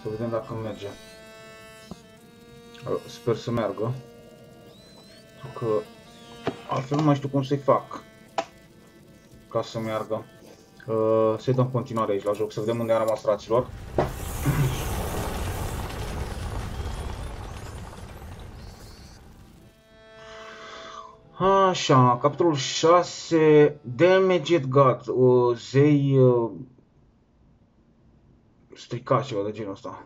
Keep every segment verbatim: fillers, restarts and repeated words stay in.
Să vedem dacă merge. Sper să meargă. Pentru că altfel nu mai știu cum să-i fac ca să meargă. Uh, să-i dăm continuare aici la joc, să vedem unde a rămas, fraților. Așa, capitolul șase, Damaged God, uh, zei uh, stricat, ceva de genul ăsta.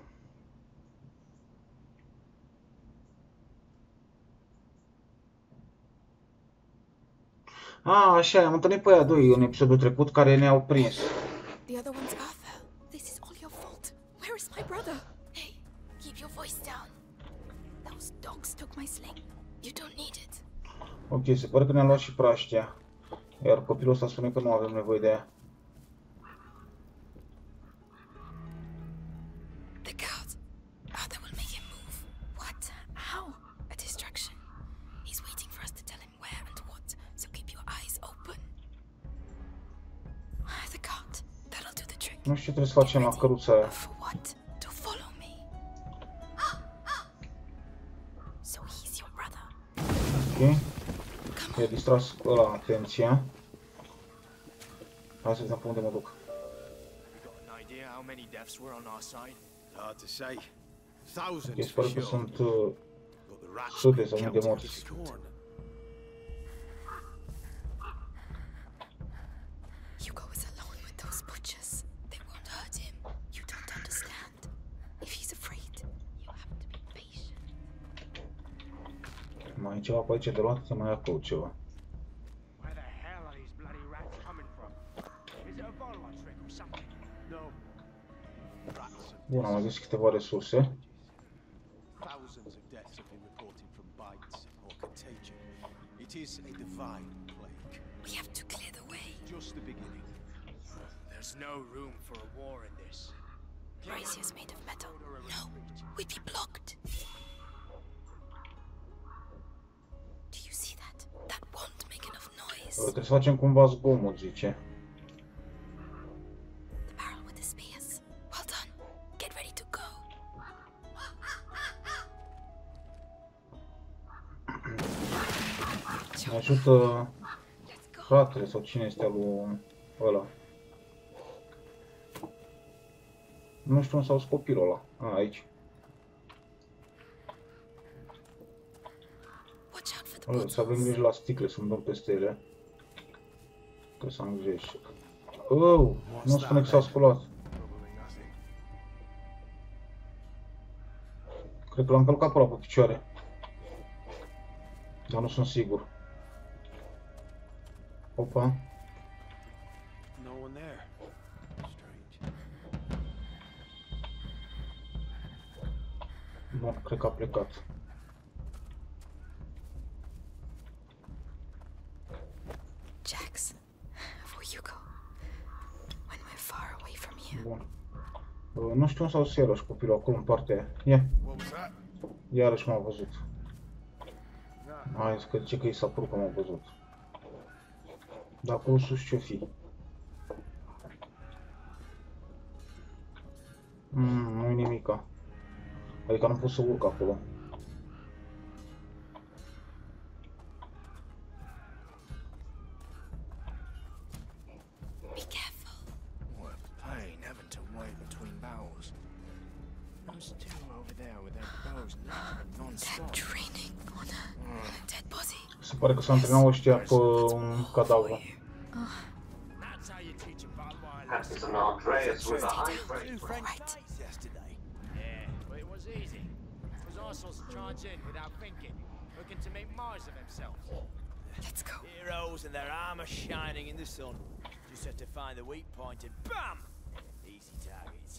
Ah, așa, am întâlnit pe aia doi în episodul trecut care ne-au prins. The other one's Arthur. This is all your fault. Where is my brother? Hey, keep your voice down. Those dogs took my sling. You don't need it. Ok, se pare că ne-am luat și praștia. Iar copilul ăsta spune că nu avem nevoie de ea. The guard. Arthur will make him move. What? How? A distraction. He's waiting for us to tell him where and what, so keep your eyes open. The guard. That'll do the trick. Nu știu ce trebuie să facem la căruța aia. For what? To follow me. So he's your brother. Ok. I-a distras ăla atenția. Hai să vedem pe unde mă duc. Ok, sper că sunt uh, sute sau mii de morți. Hugo is alone with those butchers. They won't hurt him. You don't understand. If he's afraid, you have to be patient. Mai e ceva pe aici de luat, să mai acolo ceva. Bun, am mai găsit câteva resurse. We have to clear the way. Just the beginning. There's no room for a war in this. Brazier's made of metal. No, we'd be blocked. Do you see that? That won't make enough noise. Trebuie să facem cumva zgomot, zice. The barrel with the spears. Well done. Get ready to go. Ne ajută fratele sau cine este lui ăla. Nu știu unde s-a dus copilul ăla. A, aici. O, să avem grijă la sticle, să-mi dăm peste ele. Că să am grijă. Oh, nu spune că s-a sculat. Cred că l-am călcat pe ăla pe picioare. Dar nu sunt sigur. Opa. Bun, cred că a plecat. Jax, for Hugo. When we're far away from here. Bun. Uh, nu știu unde s-a dus iarăși copilul acolo în partea aia. Ia. Iarăși m-a văzut. Hai, că zice că i s-a părut că m-a văzut. Dar acolo sus ce-o fi? Mm, nu-i nimica. Adică nu pot să urc acolo. Be careful. What a pain having to wait between battles. Those two over there with their bows non-stop. They're training on a, on a dead body. Se pare că s-a antrenat ăștia pe un cadavru. Captain Andreas with a high praise. Right. Yesterday. Yeah, but it was easy. Because Arsenal's charge in without thinking, looking to make Mars of themselves. Let's go. Heroes and their armor shining in the sun. Just have to find the weak point and BAM! Easy targets.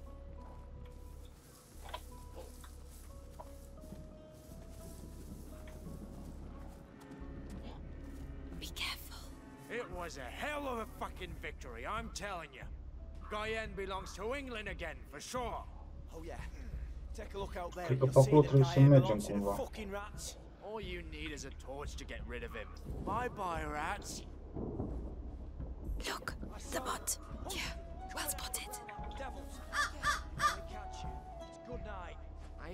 Be careful. It was a hell of a fucking victory, I'm telling you. Guyenne belongs to England again, for sure. Oh yeah. Take a look out there. Cred că You'll pe see acolo the trebuie să guy mergem belongs to the cumva. fucking rats. All you need is a torch to get rid of him. Bye bye, rats. Look, the bot. Yeah, well spotted. Devils. I catch you.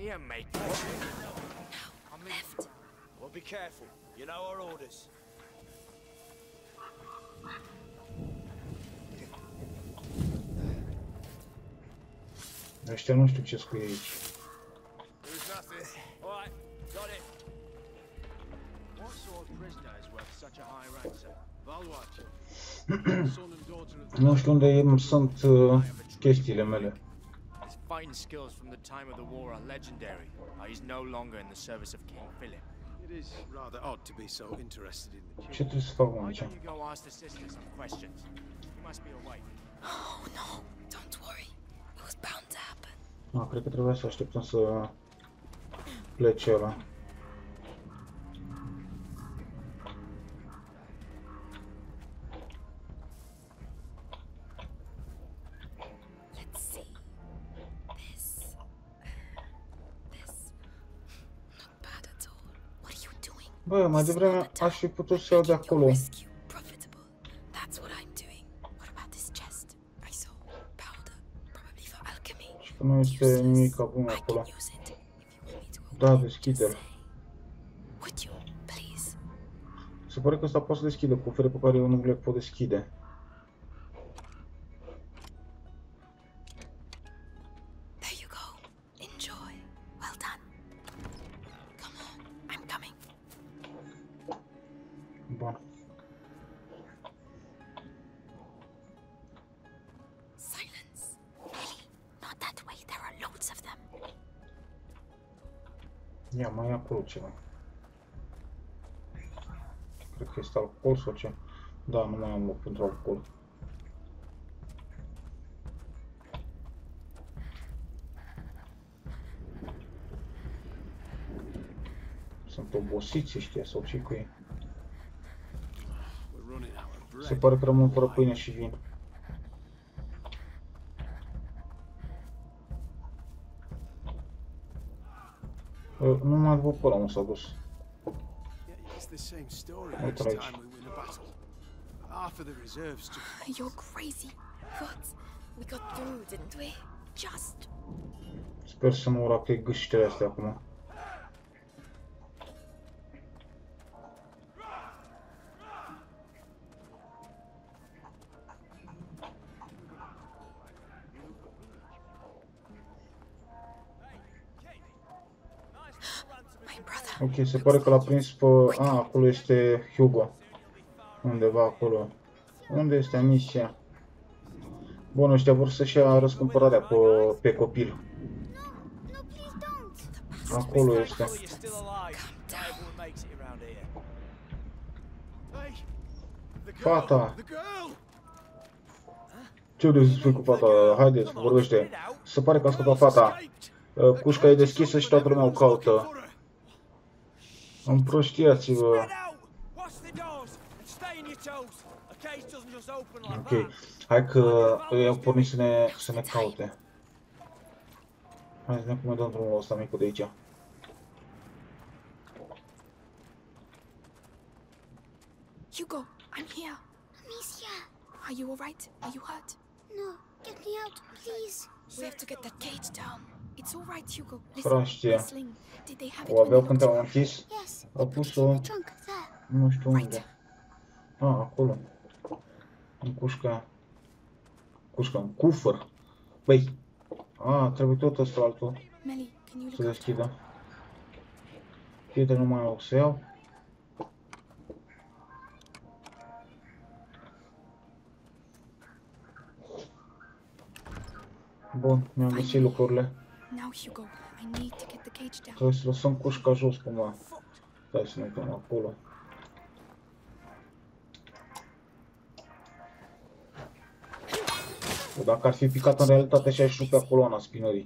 Here, mate. Now, left. Well, be careful. You know our orders. Ăștia nu știu ce scrie aici. There's nothing. All right, got it. What sort of prisoner is worth such a high rank, sir? Valwat. Son and daughter of the Nu știu unde sunt uh, chestiile mele. His fighting skills from the time of the war are legendary. Uh, he's no longer in the service of King Philip. It is rather odd to be so interested in the Ce trebuie să fac Why aici? don't you go ask the sister some questions? You must be awake. Oh no, don't worry. It was bound to happen. Ah, cred că trebuia să așteptăm să plece ăla. Let's see. This. This. Not bad at all. What are you doing? Bă, mai devreme aș fi putut să iau de acolo. Rescue profitable. That's what I'm doing. What about this chest? I saw powder, probably for alchemy. Și că nu este nimic bun I acolo. can use it if you want me to open Da, it. deschide-l. Just say. Would you, please? Se pare că ăsta poate să deschide cufere pe care eu nu le pot deschide. There you go. Enjoy. Well done. Come on, I'm coming. Bun. Silence. Ellie, not that way. There are loads of them. Ia, mai e acolo ceva. Cred că este alcool sau ce? Da, nu mai am loc pentru alcool. Sunt obosiți ăștia sau ce cu ei? We're running out of bread. Se pare că rămân fără pâine și vin. Uh, Nu mai văd pe ăla, unde s-a dus. Yeah, it's the same story Uite-l each aici. time we win a battle. Half of the reserves just You're crazy. But we got through, didn't we? Just. Sper să nu rache gâștele astea acum. My brother. Ok, se pare că l-a prins pe... A, acolo este Hugo. Undeva acolo. Unde este Amicia? Bun, ăștia vor să-și ia răscumpărarea pe, pe copil. No, please don't. Acolo este. You're still alive. Everyone makes it around here. Hey, the girl, Fata. the girl. Ce vrei să spui cu fata? Haideți, vorbește. Se pare că a scăpat fata. Uh, Cușca e deschisă și toată lumea o caută. Împrăștiați-vă. Spread out. Watch the doors and stay in your toes. A cage doesn't just open like Ok, that. hai că ei au pornit să ne, să ne caute. Hai să ne cum dăm drumul ăsta micul de aici. Hugo, I'm here. Amicia. Are you alright? Are you hurt? No, get me out, please. We have to get that cage down. It's alright, Hugo. Listen, Fraștia. the sling. Did they have it O when they aveau când locked te-au it? închis? Yes. Au pus-o, Trunk there. nu știu unde. Right. Ah, acolo. În cușca. Cușca, în cufăr. Băi. Ah, trebuie tot ăsta altul Melly, can you să look after? deschidă. Pietre nu mai au să iau. Bun, mi-am găsit lucrurile. Now, Hugo, I need to get the cage down. Trebuie să lăsăm cușca jos cumva. Stai să ne uităm acolo. Bă, dacă ar fi picat în realitate și-aș rupe coloana spinării.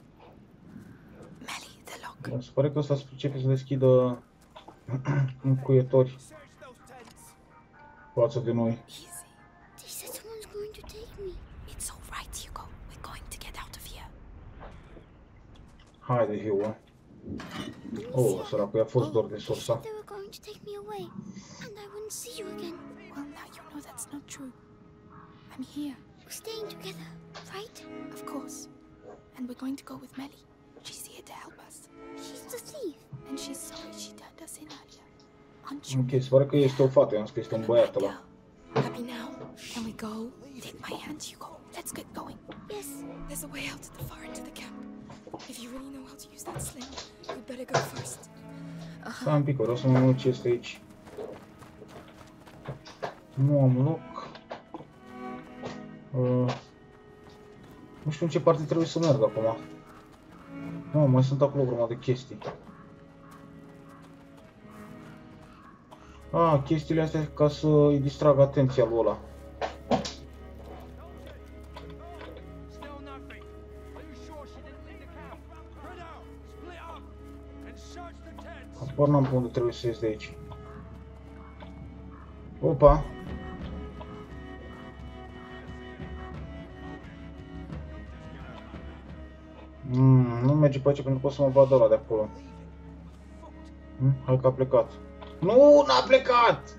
Melly, the lock. Bun, se pare că ăsta începe să deschidă încuietori Search those tents. față de noi. Easy. They said someone's going to take me. It's all right, Hugo. We're going to get out of here. Haide, Hugo. Oh, săracul, i-a fost dor de sorsa. They were going to take me away, and I wouldn't see you again. Well, now you know that's not true. I'm here. We're staying together, right? Of course. And we're going to go with Melly. She's here to help us. She's the thief. And she's sorry she turned us in earlier. Aren't you? Ok, se pare că este o fată, i-am scris că este un băiat ăla. Happy now? Can we go? Take my hand, Hugo. Let's get going. Yes. There's a way out at the far end of the camp. If you really know how to use that sling, you better go first. Uh-huh. Stai un pic, vreau să mă uit ce este aici. Nu am loc. Uh, nu știu în ce parte trebuie să merg acum. Nu, mai sunt acolo o grămadă de chestii. Ah, chestiile astea ca să îi distrag atenția lui ăla. Apar n-am pe unde trebuie să ies de aici. Opa! Mm, nu merge pe aici pentru că o să mă vadă ăla de acolo. Mm, hai că a plecat. Nu, n-a plecat!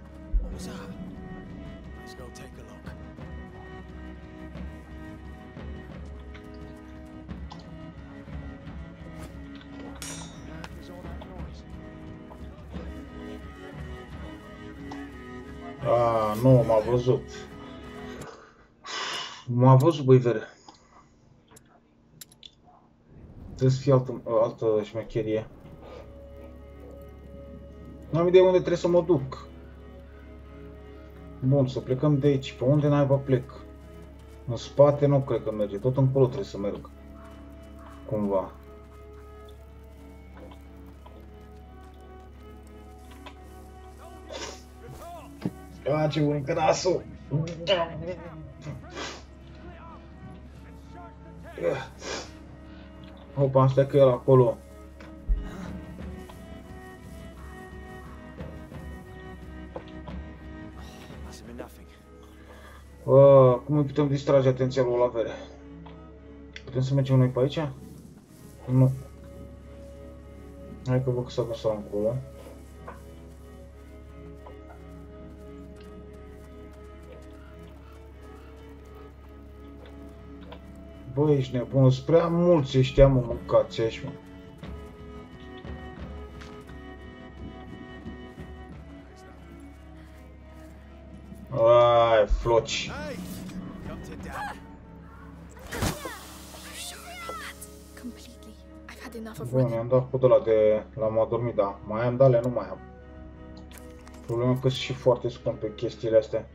Ah, nu, m-a văzut. M-a văzut, băi, vere. Trebuie să fie altă, altă șmecherie. N-am idee unde trebuie să mă duc. Bun, să plecăm de aici. Pe unde naiba plec? În spate nu cred că merge. Tot încolo trebuie să merg. Cumva. A, ce unică nasul! Opa, stai că e el acolo. Uh, cum îi putem distrage atenția lui la vere? Putem să mergem noi pe aici? Nu. Hai că văd că s-a dus acolo. Băi, ești nebun, sunt prea mulți ăștia, mă, mâncați aici, mă. Ai, floci. Bun, i-am dat codul ăla de... l-am adormit, da. Mai am, dale, nu mai am. Problema că sunt și foarte scump pe chestiile astea.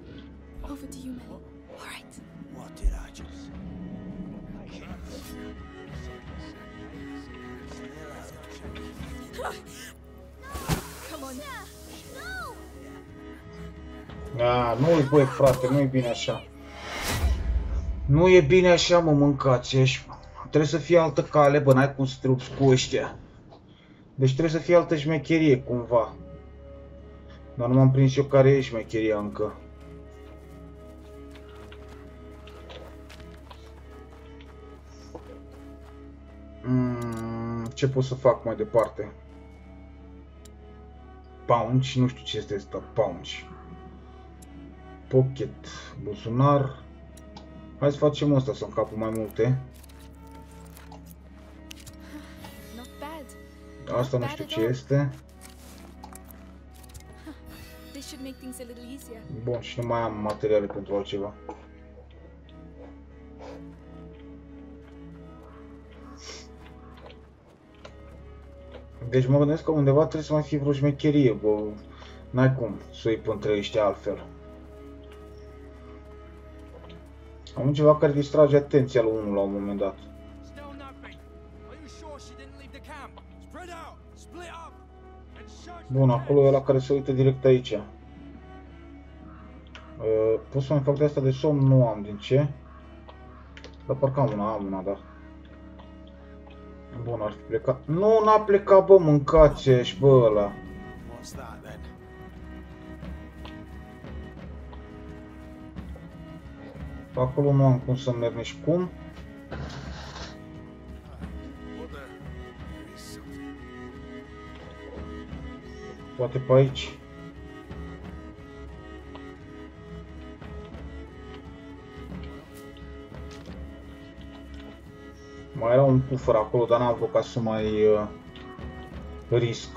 Ah, nu-i, băi, frate, nu e bine așa. Nu e bine așa, mă, mâncați ăștia. Trebuie să fie altă cale, bă, n-ai cum să te lupți cu ăștia. Deci trebuie să fie altă șmecherie, cumva. Dar nu m-am prins eu care e șmecheria încă. Mm, ce pot să fac mai departe? Pouch, nu știu ce este asta, pouch. Pocket, buzunar. Hai să facem asta, să încapă mai multe. Asta nu știu ce este. Bun, și nu mai am materiale pentru altceva. Deci mă gândesc că undeva trebuie să mai fie vreo șmecherie, bă. N-ai cum să o iei pe între ăștia altfel. Am ceva care distrage atenția lui unul la un moment dat. Bun, acolo e ăla care se uită direct aici. Uh, pot să-mi fac de asta de somn? Nu am, din ce? Dar parcă am una, am una, da. Bun, ar fi plecat. Nu, n-a plecat, bă, mâncați ești, bă, ăla. Acolo nu am cum să merg nici cum. Poate pe aici. Mai era un pufăr acolo, dar n-am vrut ca să mai uh, risc.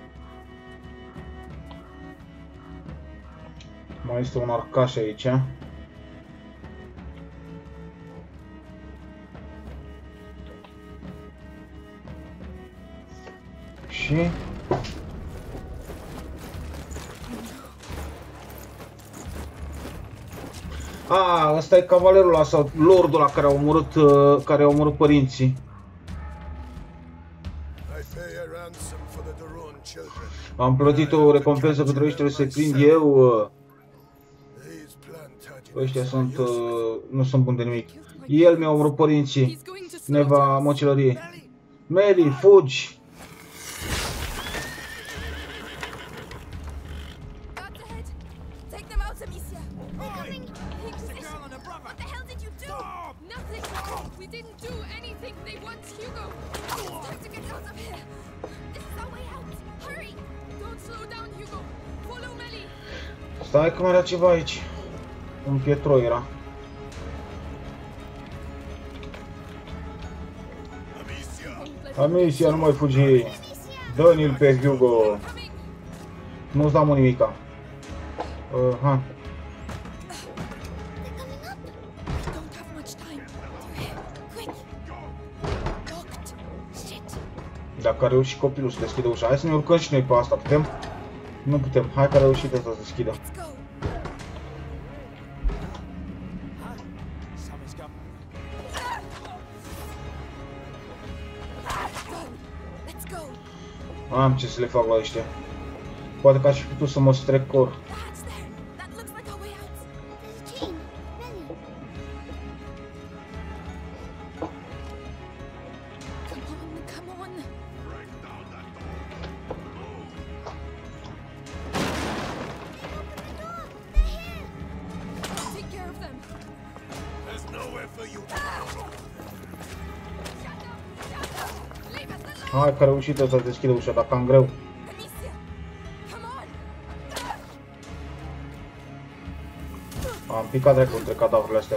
Mai este un arcaș aici. Și... A, ăsta e cavalerul ăla sau lordul ăla care a omorât, uh, care a omorât părinții. Am plătit o recompensă pentru ăștia să-i prind eu. Uh, ăștia sunt, uh, nu sunt buni de nimic. El mi-a omorât părinții. Ne va măcelări. Mary, fugi! Stai că mai era ceva aici. Un pietro era. Amicia, nu mai fugi. Dă-ni-l pe Hugo. Nu-ți dau nimica. Uh, ha. Dacă a reușit copilul să deschidă ușa, hai să ne urcăm și noi pe asta, putem? Nu putem, hai că a reușit asta să deschidă. Am ce să le fac la ăștia. Poate că aș fi putut să mă strecor. Hai că a reușit să deschidă ușa, dar cam greu. Am picat dracu între cadavrele astea.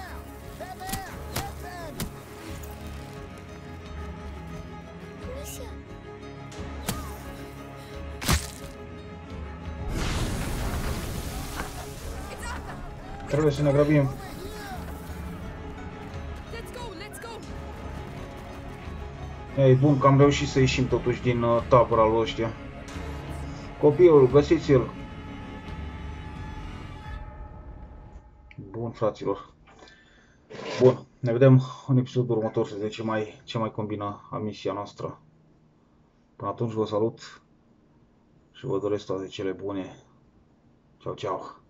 Trebuie să ne grăbim. Ei, bun, că am reușit să ieșim totuși din uh, tabăra lui ăștia. Copilul, găsiți-l! Bun, fraților. Bun, ne vedem în episodul următor să vedem ce mai, ce mai combină misia noastră. Până atunci vă salut și vă doresc toate cele bune. Ceau, ceau!